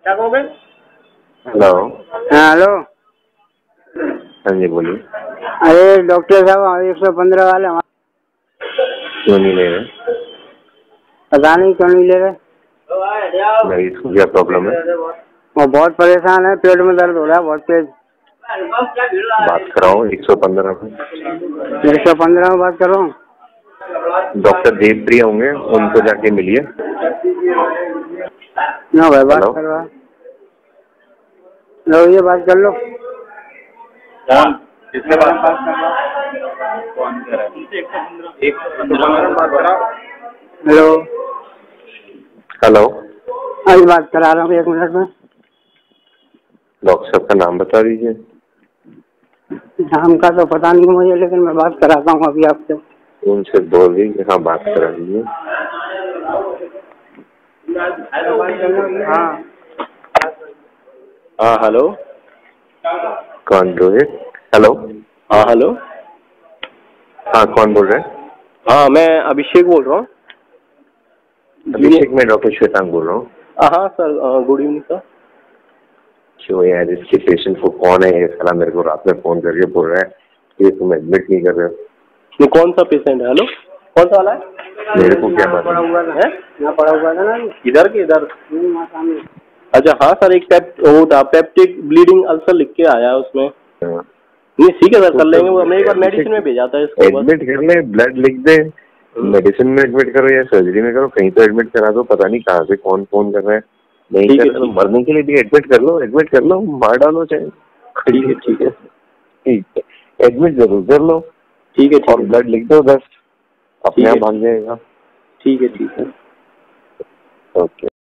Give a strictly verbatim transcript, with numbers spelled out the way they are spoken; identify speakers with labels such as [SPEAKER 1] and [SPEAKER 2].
[SPEAKER 1] क्या कहोगे?
[SPEAKER 2] हेलो।
[SPEAKER 1] हाँ हेलो।
[SPEAKER 2] हाँ जी बोलिए।
[SPEAKER 1] अरे डॉक्टर साहब एक सौ पंद्रह वाले
[SPEAKER 2] क्यों नहीं ले रहे?
[SPEAKER 1] पता नहीं क्यों नहीं ले रहे।
[SPEAKER 2] मरीज को क्या प्रॉब्लम है?
[SPEAKER 1] वो बहुत परेशान है, पेट में दर्द हो रहा है बहुत तेज।
[SPEAKER 2] बात कराओ एक सौ पंद्रह में।
[SPEAKER 1] एक सौ पंद्रह में बात करो।
[SPEAKER 2] डॉक्टर देवप्रिय होंगे, उनको जाके मिलिए।
[SPEAKER 1] ना भाई बात
[SPEAKER 2] हेलो।
[SPEAKER 1] करवा लो, ये बात कर लो।
[SPEAKER 3] कौन किससे बात कर रहा है? कौन कर रहा है? एक बात करा।
[SPEAKER 1] हेलो।
[SPEAKER 2] हेलो।
[SPEAKER 1] अभी बात करा रहा हूँ एक मिनट में।
[SPEAKER 2] डॉक्टर साहब का नाम बता दीजिए।
[SPEAKER 1] नाम का तो पता नहीं मुझे, लेकिन मैं बात कराता हूँ अभी आपसे।
[SPEAKER 2] उनसे बोल दीजिए, हाँ बात करा दीजिए।
[SPEAKER 1] हाँ
[SPEAKER 3] हाँ हेलो।
[SPEAKER 2] कौन रोहित? हेलो।
[SPEAKER 3] हाँ हेलो।
[SPEAKER 2] हाँ कौन बोल रहे हैं?
[SPEAKER 3] हाँ मैं अभिषेक बोल रहा हूँ।
[SPEAKER 2] अभिषेक, मैं डॉक्टर श्वेतांग बोल रहा हूँ।
[SPEAKER 3] हाँ सर, गुड इवनिंग सर।
[SPEAKER 2] क्यों यार, इसके पेशेंट को कौन है ये साला? मेरे को रात में फोन करके बोल रहा है कि तुम एडमिट नहीं कर रहे हो।
[SPEAKER 3] ये कौन सा पेशेंट है? हेलो, कौन सा वाला है?
[SPEAKER 2] मेरे को क्या पता
[SPEAKER 1] हुआ है, यहाँ पड़ा हुआ था ना।
[SPEAKER 3] इधर के इधर। अच्छा हाँ सर, एक पेप वो था, पेप्टिक ब्लीडिंग अल्सर लिख के आया है उसमें।
[SPEAKER 2] हाँ।
[SPEAKER 3] नहीं ठीक है सर, कर लेंगे वो। हमने एक बार मेडिसिन में भेजा था इसको।
[SPEAKER 2] एडमिट कर ले, ब्लड लिख दे, मेडिसिन में एडमिट करो या सर्जरी में करो, कहीं तो एडमिट करा दो। पता नहीं कहाँ से कौन फोन कर रहा है। नहीं कर रहे तो मरने के लिए भी एडमिट कर लो, एडमिट कर लो, मार डालो चाहे।
[SPEAKER 3] ठीक है ठीक है
[SPEAKER 2] ठीक है, एडमिट जरूर कर लो।
[SPEAKER 3] ठीक है
[SPEAKER 2] और ब्लड लिख दो, दस अपने आप भाग जाएगा।
[SPEAKER 3] ठीक है ठीक है।
[SPEAKER 2] ओके।